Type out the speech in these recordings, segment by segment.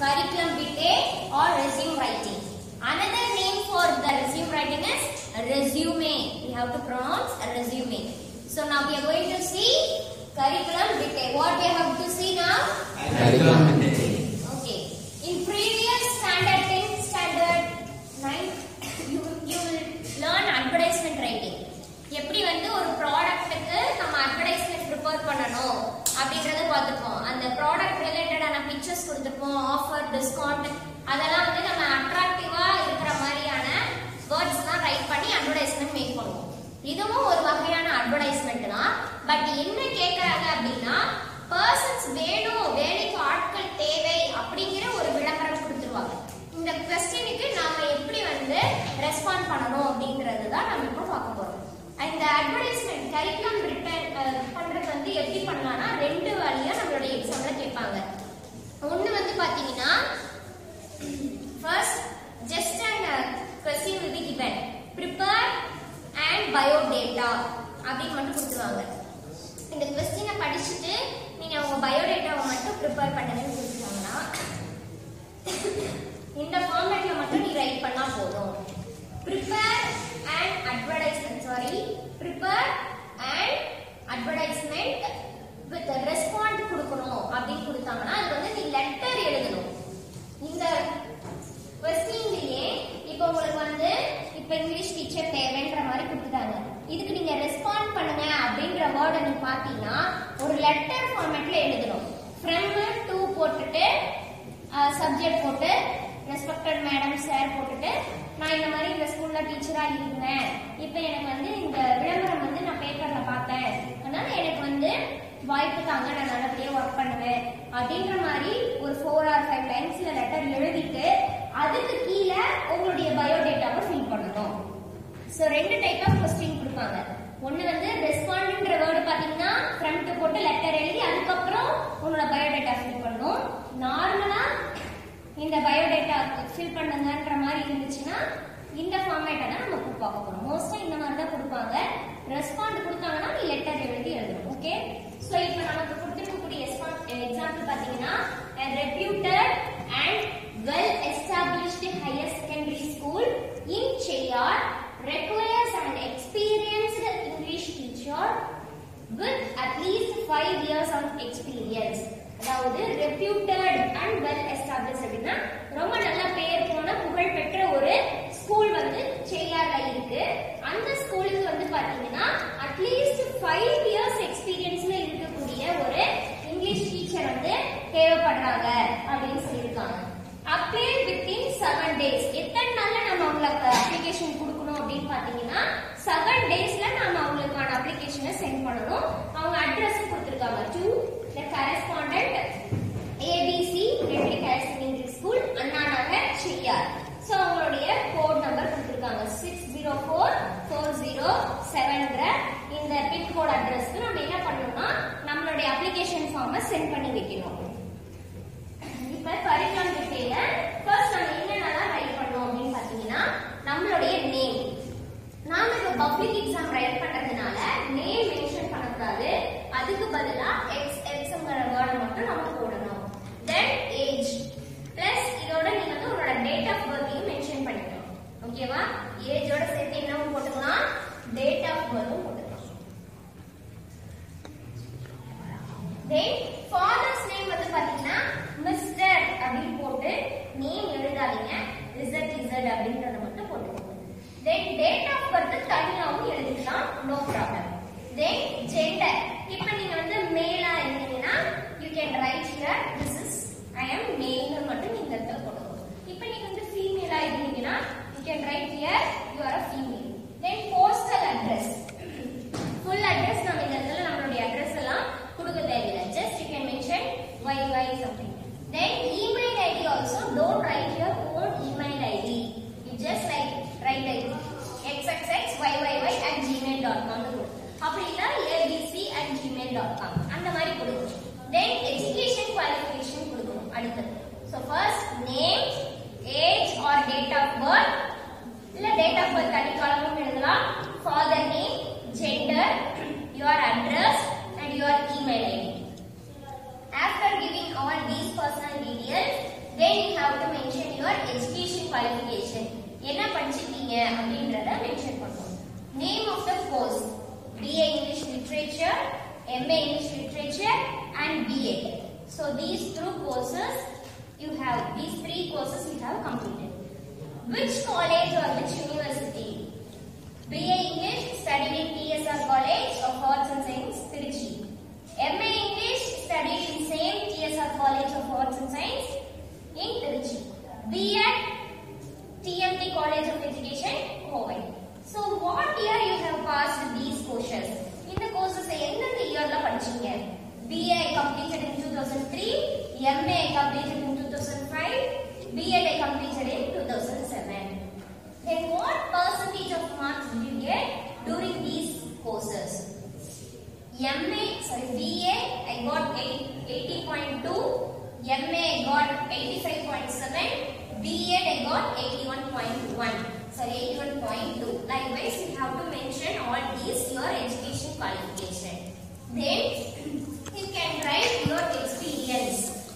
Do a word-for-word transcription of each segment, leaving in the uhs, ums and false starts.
curriculum vitae or resume writing. Another name for the resume writing is resume. We have to pronounce resume. So now we are going to see curriculum vitae. What we have to see now? Curriculum vitae. Okay. In previous standard tenth, standard ninth, you you will learn advertisement writing. எப்படி வந்து ஒரு ப்ராடக்ட்டுக்கு நம்ம advertisement prepare பண்ணணும் அப்படிங்கறத பார்த்துப்போம். அந்த product ரிலேட்டடான pictures கொடுத்துப்போம், offer, discount, அதெல்லாம் வந்து நம்ம அட்ராக்டிவா இருக்கிற மாதிரியான வேர்ட்ஸ் தான் ரைட் பண்ணி அட்வர்டைஸ்மென்ட் மேக் பண்ணுவோம். இதுவும் ஒரு வகையான அட்வர்டைஸ்மென்ட் தான். பட் என்ன கேக்குறாங்க அப்படின்னா, பர்சன்ஸ் வேணும், வேலைக்கு ஆட்கள் தேவை அப்படிங்கிற ஒரு விளம்பரம் கொடுத்துருவாங்க. இந்த क्वेश्चनக்கு நாம எப்படி வந்து ரெஸ்பாண்ட் பண்ணணும் அப்படிங்கறது தான் நம்ம இப்போ பார்க்க போறோம். இந்த அட்வர்டைஸ்மென்ட் கரிக்குலம் ரிட்டன் பண்றது வந்து எப்படி பண்ணலாம்னா ரெண்டு வழியா நம்மளோட எக்ஸாம்ல கேட்பாங்க. ஒன்னு வந்து பாத்தீங்கன்னா first just an uh, question will be given, prepare and biodata அப்படி மட்டும் கொடுத்துருவாங்க. இந்த क्वेश्चனை படிச்சிட்டு நீங்க உங்க பயோடேட்டாவை மட்டும் ப்ரிப்பேர் பண்ணுங்கன்னு கொடுத்துட்டாங்கன்னா இந்த ஃபார்மட்ல மட்டும் நீ ரைட் பண்ணா போதும். prepare and advertisement sorry prepare and advertisement with a respond கொடுக்கணும் அப்படி கொடுத்தாங்கன்னா அது வந்து நீ லெட்டர் எழுதணும். இந்த क्वेश्चनலயே இப்போ உங்களுக்கு வந்து இப்போ இங்கிலீஷ் டீச்சர் தேவைன்ற மாதிரி கொடுத்துட்டாங்க. இதுக்கு நீங்க ரெஸ்பாண்ட் பண்ணுங்க அப்படிங்கற வேர்ட் நீ பாத்தீங்கன்னா ஒரு லெட்டர் ஃபார்மட்ல எழுதணும். from to போட்டுட்டு சப்ஜெக்ட் போட்டு ரெஸ்பெக்டட் மேடம் சார் போட்டுட்டு நான் இந்த மாதிரி இந்த ஸ்கூல்ல டீச்சரா இருந்தேன், இப்போ எனக்கு வந்து இந்த விளம்பரம் வந்து நான் பேப்பர்ல பார்த்தேன், அதனால எனக்கு வந்து வாய்ப்பு தாங்க, நான் நல்லபடியா ஒர்க் பண்ணுவேன் அப்படின்ற மாதிரி ஒரு ஃபோர் ஆர் ஃபைவ் லைன்ஸ்ல லெட்டர் எழுதிட்டு அதுக்கு கீழே உங்களுடைய பயோடேட்டாவை ஃபில் பண்ணணும். ஸோ ரெண்டு டைப் ஆஃப் கொஸ்டின் கொடுப்பாங்க. ஒன்னு வந்து ரெஸ்பாண்ட்ன்ற வேர்டு பாத்தீங்கன்னா ஃப்ரம் டு போட்டு லெட்டர் எழுதி அதுக்கப்புறம் உங்களோட பயோடேட்டா ஃபில் பண்ணணும். நார்மலா இந்த பயோடேட்டா ஃபில் பண்ணுங்கன்ற மாதிரி இருந்துச்சுன்னா இந்த ஃபார்மேட்டை தான் நம்ம பார்க்க போறோம். மோஸ்டா இந்த மாதிரி தான் கொடுப்பாங்க. ரெஸ்பாண்ட் கொடுத்தாங்கன்னா நீ லெட்டர் எழுதி எழுதணும். ஓகே, சோ இப்போ நமக்கு கொடுத்திருக்கக்கூடிய எக்ஸாம்பிள் பாத்தீங்கன்னா a reputed and well established higher secondary school in Cheyyar requires an experienced English teacher with at least five years of experience. அதாவது reputed and well established அப்படின்னா ரொம்ப நல்ல பெயர் போன புகழ் பெற்ற ஒரு ஸ்கூல் வந்து சேயார்ல இருக்கு. அந்த ஸ்கூலுக்கு வந்து பாத்தீங்கன்னா அட்லீஸ்ட் ஃபைவ் இயர்ஸ் எக்ஸ்பீரியன்ஸ்ல இருக்கக்கூடிய ஒரு இங்கிலீஷ் டீச்சர் வந்து தேவைப்படுறாங்க அப்படின்னு சொல்லியிருக்காங்க. Apply within seven days. எத்தனை நாள்ல நம்ம அவங்களுக்கு அப்ளிகேஷன் கொடுக்கணும் அப்படின்னு பாத்தீங்கன்னா செவன் டேஸ்ல நாம அவங்களுக்கான அப்ளிகேஷனை சென்ட் பண்ணணும். அவங்க அட்ரஸ் கொடுத்திருக்காங்க to the correspondent A B C Military Higher Secondary School Anna Nagar Cheyyar. So அவங்களுடைய கோட் நம்பர் கொடுத்திருக்காங்க six zero four four zero seven ங்கற இந்த பின் கோட் அட்ரஸ்க்கு நம்ம என்ன பண்ணனும்னா நம்மளுடைய அப்ளிகேஷன் ஃபார்மை சென்ட் பண்ணி வைக்கணும். இப்ப கரிக்குலம் விட்டேல ஃபர்ஸ்ட் நம்ம என்னென்னலாம் ரைட் பண்ணோம் அப்படின்னு பாத்தீங்கன்னா நம்மளுடைய நேம். நாம இப்ப பப்ளிக் எக்ஸாம் ரைட் பண்றதுனால நேம் மென்ஷன் பண்ணக்கூடாது. அதுக்கு பதிலா எக்ஸ் எக்ஸ்ங்கற வேர்ட் மட்டும் நம்ம போடணும். தென் ஏஜ் பிளஸ் இதோட நீங்க வந்து உங்களோட டேட் ஆஃப் பர்த்தையும் மென்ஷன் பண்ணிக்கணும். ஓகேவா? ஏஜோட சேர்த்து என்னவும் போட்டுக்கலாம், டேட் ஆஃப் பர்த்தும் போட்டுக்கலாம். தென் ஃபாதர்ஸ் நேம் வந்து பாத்தீங்கன்னா மிஸ்டர் அப்படி போட்டு நேம் எழுதாதீங்க, இசட் இசட் அப்படிங்கறத மட்டும் போட்டுக்கோங்க. Then date of birth தனியாவும் எழுதிக்கலாம், no problem. Then gender. இப்போ நீங்க வந்து மேலா இருந்தீங்கன்னா you can write here this is I am male னு மட்டும் நீங்க இடத்துல போடணும். இப்போ நீங்க வந்து ஃபீமேலா இருந்தீங்கன்னா you can write here you are a female. Then postal address. Full address நம்ம இந்த இடத்துல நம்மளுடைய address எல்லாம் கொடுக்க தேவையில்லை. Just you can mention Y Y something. Then email I D also don't write your own email I D. You just like write like x x x y y y at gmail dot com னு போடு. அப்படினா abc at gmail dot com அந்த மாதிரி கொடுங்க. Then education qualification கொடுக்கணும் அடுத்து. So first name, age or date of birth இல்ல date of birth தனி காலமும் எழுதலாம். Father name, gender, your address and your email I D. After giving all these personal details, then you have to mention your education qualification. என்ன படிச்சிருக்கீங்க அப்படின்றத mention பண்ணணும். Name of the course, B A English Literature, M A English Literature and B Ed. So these two courses you have, these three courses you have completed. Which college or which university? B A English studied in T S R College of Arts and Science, Trichy. M A English studied in same T S R College of Arts and Science in Trichy. B Ed T M T College of Education, Kovai. So what year you have passed these courses? In the courses எந்தெந்த இயர்ல படிச்சீங்க? B A completed in two thousand three, M A completed in two thousand five, B Ed completed in two thousand seven. Then what percentage of marks did you get during these courses? M A, sorry, B A I got eighty point two, M A I got eighty-five point seven, B Ed I got eighty-one point one. Sorry, eighty-one point two. Likewise, you have to mention all these your education qualification. Then you can write your experience.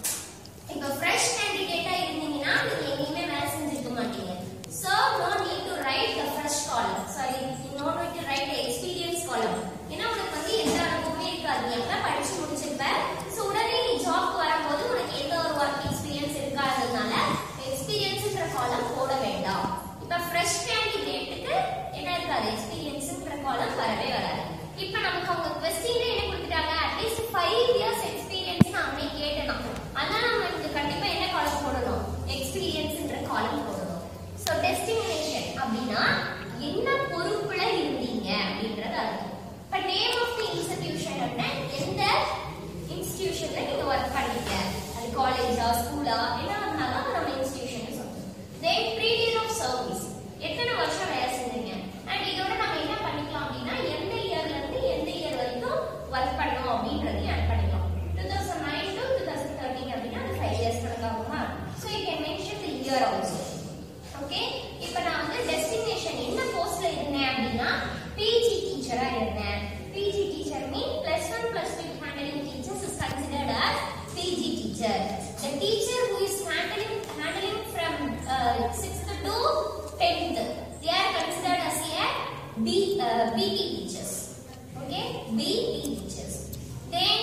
If a fresh candidate இருந்தீங்கன்னா நீங்க எங்கேயுமே வேலை செஞ்சிருக்க மாட்டீங்க. So no need to write the fresh column. Sorry, no need to write the experience column. ஏன்னா உனக்கு வந்து எந்த அனுபவமே இருக்காது. நீ எப்ப படிச்சு முடிச்சிருப்ப. So உடனே நீ ஜாப்க்கு வரும்போது உனக்கு எந்த ஒரு ஒர்க் எக்ஸ்பீரியன்ஸ் இருக்காததுனால எக்ஸ்பீரியன்ஸ்ன்ற காலம் போட வேண்டாம். இப்ப ஃப்ரெஷ் கேண்டிடேட்டுக்கு என்ன இருக்காது, எக்ஸ்பீரியன்ஸ்ன்ற காலம் வரவே வராது. இப்ப நமக்கு அவங்க क्वेश्चनல என்ன கொடுத்துட்டாங்க, அட்லீஸ்ட் five years எக்ஸ்பீரியன்ஸ் நாமே கேட்டோம். அதனால நம்ம இங்க கண்டிப்பா என்ன காலம் போடணும், எக்ஸ்பீரியன்ஸ்ன்ற காலம் போடணும். சோ டெஸ்டினேஷன் அப்படினா என்ன பொறுப்புல இருந்தீங்க அப்படின்றது அர்த்தம். இப்ப நேம் ஆஃப் தி இன்ஸ்டிடியூஷன் அப்படினா எந்த இன்ஸ்டிடியூஷன்ல நீங்க வர்க் பண்ணீங்க, அது காலேஜா ஸ்கூலா என்ன இருந்தாலும் நம்ம இன்ஸ்டிடியூஷன் சொல்றோம். தென் பீரியட் ஆஃப் சர்வீஸ், எத்தனை வருஷம் வேலை செஞ்சீங்க. அண்ட் இதோட நம்ம என்ன பண்ணிக்கலாம் அப்படினா எந்த இயர்ல இருந்து எந்த இயர் வரைக்கும் வர்க் பண்ணோம் அப்படின்றதையும் ஆட் பண்ணிக்கலாம். two thousand nine to twenty thirteen அப்படினா அது five years கணக்காகுமா. So you can mention the year also. Okay, இப்போ நான் வந்து டெஸ்டினேஷன் என்ன போஸ்ட்ல இருந்தேன் அப்படினா P G டீச்சரா இருந்தேன். P G teacher mean plus one plus two handling teachers is considered as P G teacher. The teacher who is handling handling from uh, sixth to tenth, they are considered as a B uh, B T teachers. Okay, B T teachers. Then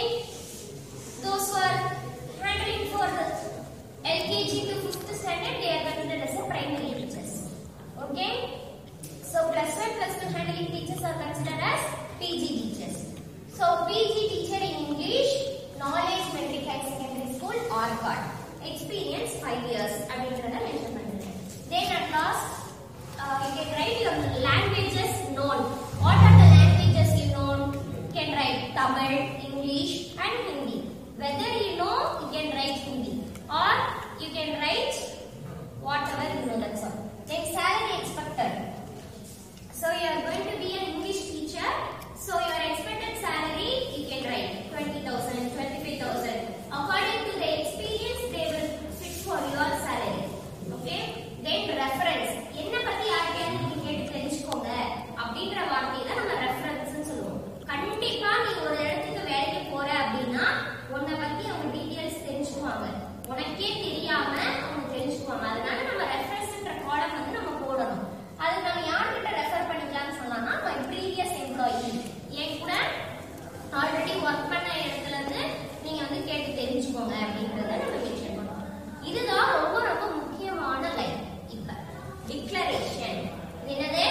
those who are handling for L K G to fifth standard, they are considered as a primary teachers. Okay, so plus one plus two handling teachers are considered as P G teachers. So P G teacher in English, knowledge metric high secondary school or card, experience five years அப்படின்றத mention பண்ணுங்க. Then at last uh, you can write your languages known. What are the languages you know? You can write Tamil, English and Hindi. Whether you know, you can write Hindi or you can write whatever you know, that's all. Then salary expected. So you are going to be an English teacher. So your expected salary you can write twenty thousand, twenty-five thousand. According to the experience, they will fix for your salary. Okay. Then reference. என்ன பத்தி யார்கிட்டயாவது நீங்க கேட்டு தெரிஞ்சுக்கோங்க அப்படின்ற வார்த்தையை தான் நம்ம ரெஃபரன்ஸ்னு சொல்லுவோம். கண்டிப்பா நீ ஒரு இடத்துக்கு வேலைக்கு போற அப்படின்னா உன்னை பத்தி அவங்க டீடைல்ஸ் தெரிஞ்சுக்குவாங்க. உனக்கே தெரியாம அவங்க தெரிஞ்சுக்குவாங்க. அதனால நம்ம ரெஃபரன்ஸ்ன்ற காலம் வந்து நம்ம போடணும். அது நம்ம யார்கிட்ட ரெஃபர் பண்ணிக்கலாம்னு சொன்னா my previous employee, என் கூட ஆல்ரெடி ஒர்க் பண்ண இடத்துல இருந்து நீங்க வந்து கேட்டு தெரிஞ்சுக்கோங்க அப்படின்றத நம்ம மென்ஷன் பண்ணுவோம். இதுதான் ரொம்ப ரொம்ப முக்கியமான லைன். இப்ப டிக்ளரேஷன். என்னது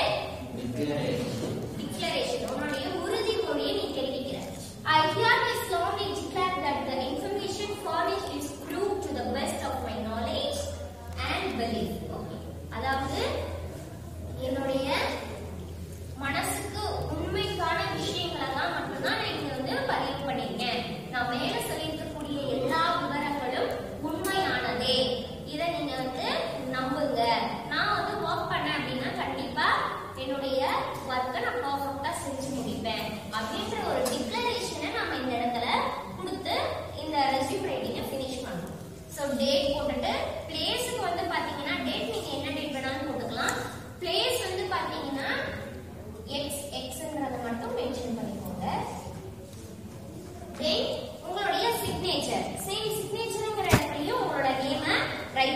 டிக்ளரேஷன்? உன்னுடைய உறுதிமொழியை நீ தெரிவிக்கிற. I hereby solemnly declare that the information furnished is proved to the best of my knowledge and belief. Okay, அதாவது என்னுடைய மனசுக்கு உண்மைக்கான விஷயங்களை தான் மட்டும்தான் நான் இங்க வந்து பதிவு பண்ணிருக்கேன். நான் மேல சொல்லியிருக்கக்கூடிய எல்லா விவரங்களும் உண்மையானதே. இதை நீங்க வந்து நம்புங்க. நான் வந்து ஒர்க் பண்ணேன் அப்படின்னா கண்டிப்பா என்னுடைய ஒர்க்கை நான் பர்ஃபெக்டா செஞ்சு முடிப்பேன் அப்படின்ற ஒரு டிக்ளரேஷனை நம்ம இந்த இடத்துல கொடுத்து இந்த ரெஸ்யூம் ரைட்டிங்கை ஃபினிஷ் பண்ணணும். ஸோ டேட் போட்டுட்டு பிளேஸுக்கு வந்து பாத்தீங்கன்னா டேட் நீங்க என்ன டேட் வேணாலும் போட்டுக்கலாம். பிளேஸ் வந்து பாத்தீங்கன்னா எக்ஸ் எக்ஸ்ன்றத மட்டும் மென்ஷன் பண்ணிக்கோங்க. தென் உங்களுடைய சிக்னேச்சர், சேம் சிக்னேச்சர்ங்கிற இடத்துலயும் உங்களோட நேமை ரைட்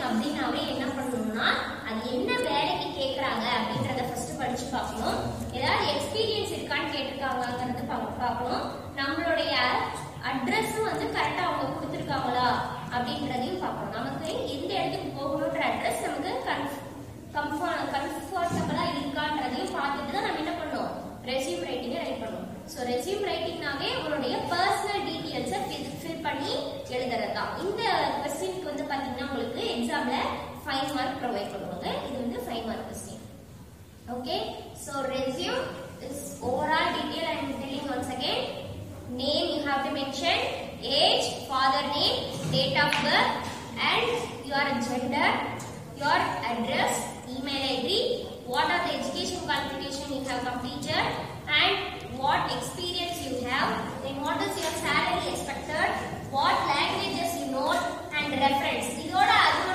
அப்படின்னாவே என்ன பண்ணணும்னா அது என்ன வேலைக்கு கேக்குறாங்க அப்படின்றத ஃபர்ஸ்ட் படிச்சு பார்க்கணும். ஏதாவது எக்ஸ்பீரியன்ஸ் இருக்கான்னு கேட்டிருக்காங்கங்கிறது பார்க்கணும். நம்மளுடைய அட்ரஸும் வந்து கரெக்டா அவங்க கொடுத்துருக்காங்களா அப்படின்றதையும் பார்க்கணும். நமக்கு எந்த இடத்துக்கு போகணுன்ற அட்ரஸ் நமக்கு கம்ஃபர்ட் கம்ஃபர்டபுளா இருக்கான்றதையும் பார்த்துட்டு தான் நம்ம என்ன பண்ணணும், ரெஸ்யூம் ரைட்டிங்கை ரைட் பண்ணணும். ஸோ ரெஸ்யூம் ரைட்டிங்னாவே உங்களுடைய பர்சனல் டீட்டெயில்ஸை ஃபில் பண்ணி எழுதுறது தான். இந்த கொஸ்டினுக்கு வந்து பார்த்தீங்கன்னா உங்களுக்கு எக்ஸாம்ல ஃபைவ் மார்க் ப்ரொவைட் பண்ணுவாங்க. இது வந்து five mark question. Okay, so resume is overall detail. I am telling once again. Name you have to mention, age, father name, date of birth, and your gender, your address, email I D, what are the education qualification you have completed, and what experience you have, then what is your salary expected, what languages you know, and reference. இதோட அது